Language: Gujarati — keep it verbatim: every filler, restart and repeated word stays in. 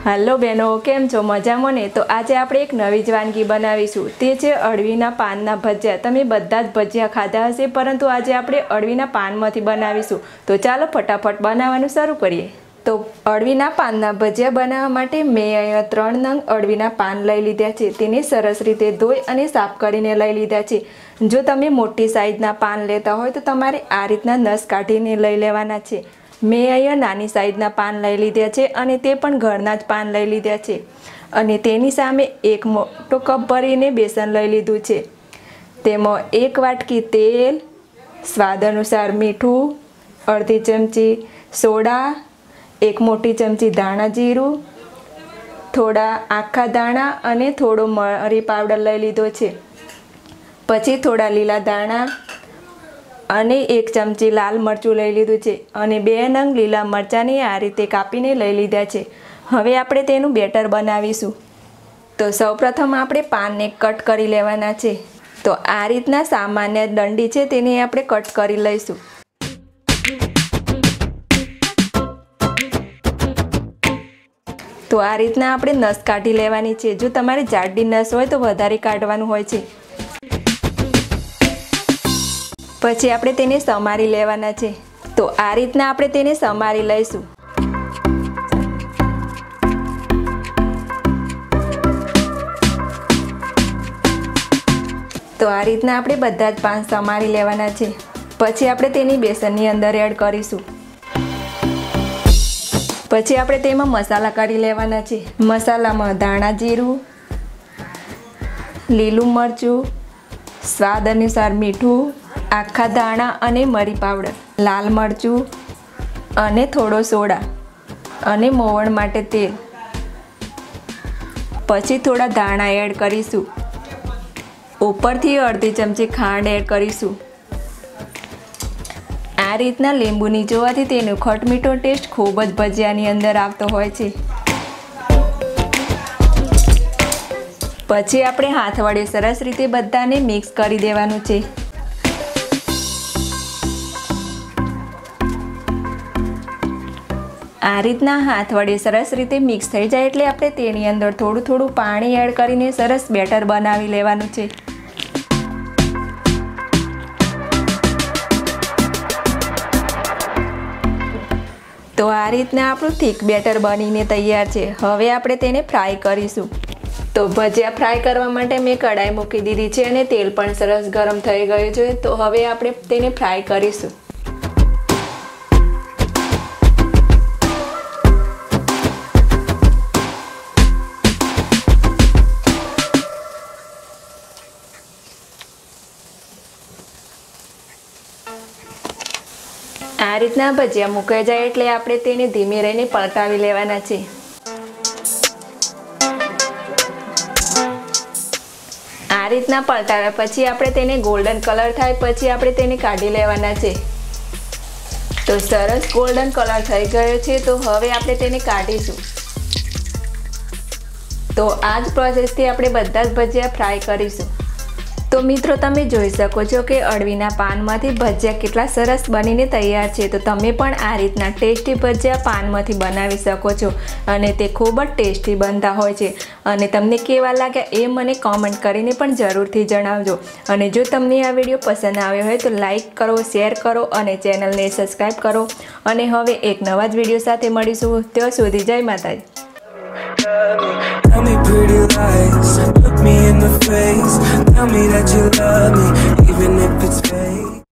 हेलो बहनों, केम छो? मजामां ने? तो आज આપણે એક નવી જ વાનગી બનાવીશું। તે છે અળવીના પાનના ભજીયા। તમે બધા જ ભજીયા ખાધા હશે, પરંતુ આજે આપણે અળવીના પાનમાંથી બનાવીશું। તો ચાલો ફટાફટ બનાવવાનું શરૂ કરીએ। તો અળવીના પાનના ભજીયા બનાવવા માટે મેં અહીંયા ત્રણ નંગ અળવીના પાન લઈ લીધા છે। તેને સરસ રીતે ધોઈ અને સાફ કરીને લઈ લીધા છે। જો તમે મોટી સાઈઝના પાન લેતા હોય તો તમારે આ રીતના નસ કાઢીને લઈ લેવાના છે। મેં અહીંયા નાની સાઈઝના પાન લઈ લીધા છે અને તે પણ ઘરના જ પાન લઈ લીધા છે। અને તેની સામે એક મોટો કપ ભરીને બેસન લઈ લીધું છે। તેમાં એક વાટકી તેલ, સ્વાદ અનુસાર મીઠું, અડધી ચમચી સોડા, એક મોટી ચમચી ધાણા જીરું, થોડા આખા ધાણા અને થોડો મરી પાવડર લઈ લીધો છે। પછી થોડા લીલા ધાણા અને એક ચમચી લાલ મરચું લઈ લીધું છે અને બે નંગ લીલા મરચાંની આ રીતે કાપીને લઈ લીધા છે। હવે આપણે તેનું બેટર બનાવીશું। તો સૌપ્રથમ આપણે પાનને કટ કરી લેવાના છે। તો આ રીતના સામાન્ય દંડી છે તેને આપણે કટ કરી લઈશું। તો આ રીતના આપણે નસ કાઢી લેવાની છે। જો તમારી જાડી નસ હોય તો વધારે કાઢવાનું હોય છે। પછી આપણે તેને સમારી લેવાના છે। તો આ રીતના આપણે તેને સમારી લઈશું। તો આ રીતના આપણે બધા જ પાન સમારી લેવાના છે। પછી આપણે તેની બેસનની અંદર એડ કરીશું। પછી આપણે તેમાં મસાલા કરી લેવાના છે। મસાલામાં ધાણા જીરું, લીલું મરચું, સ્વાદ અનુસાર મીઠું, આખા ધાણા અને મરી પાવડર, લાલ મરચું અને થોડો સોડા અને મોવણ માટે તેલ। પછી થોડા ધાણા એડ કરીશું। ઉપરથી અડધી ચમચી ખાંડ એડ કરીશું। આ રીતના લીંબુ નીચોવાથી તેનો ખટમીઠો ટેસ્ટ ખૂબ જ ભજીયાની અંદર આવતો હોય છે। પછી આપણે હાથ વડે સરસ રીતે બધાને મિક્સ કરી દેવાનું છે। આ રીતના હાથ વડે સરસ રીતે મિક્સ થઈ જાય એટલે આપણે તેની અંદર થોડું થોડું પાણી એડ કરીને સરસ બેટર બનાવી લેવાનું છે। તો આ રીતના આપણું થીક બેટર બનીને તૈયાર છે। હવે આપણે તેને ફ્રાય કરીશું। તો ભજીયા ફ્રાય કરવા માટે મેં કઢાઈ મૂકી દીધી છે અને તેલ પણ સરસ ગરમ થઈ ગયું છે। તો હવે આપણે તેને ફ્રાય કરીશું। આ રીતના ભજીયા મુકાઈ જાય એટલે આપણે તેને ધીમે રહીને પલટાવી લેવાના છે। આ રીતના પલટાવ્યા પછી આપણે તેને ગોલ્ડન કલર થાય પછી આપણે તેને કાઢી લેવાના છે। તો સરસ ગોલ્ડન કલર થઈ ગયો છે। તો હવે આપણે તેને કાઢીશું। તો આ જ પ્રોસેસથી આપણે બધા જ ભજીયા ફ્રાય કરીશું। તો મિત્રો તમે જોઈ શકો છો કે અળવીના પાનમાંથી ભજીયા કેટલા સરસ બનીને તૈયાર છે। તો તમે પણ આ રીતના ટેસ્ટી ભજીયા પાનમાંથી બનાવી શકો છો અને તે ખૂબ જ ટેસ્ટી બનતા હોય છે। અને તમને કેવા લાગ્યા એ મને કોમેન્ટ કરીને પણ જરૂરથી જણાવજો। અને જો તમને આ વિડીયો પસંદ આવ્યો હોય તો લાઈક કરો, શેર કરો અને ચેનલને સબસ્ક્રાઈબ કરો। અને હવે એક નવા જ વિડીયો સાથે મળીશું। ત્યાં સુધી જય માતાજી। Tell me pretty lies, look me in the face, tell me that you love me, even if it's fake.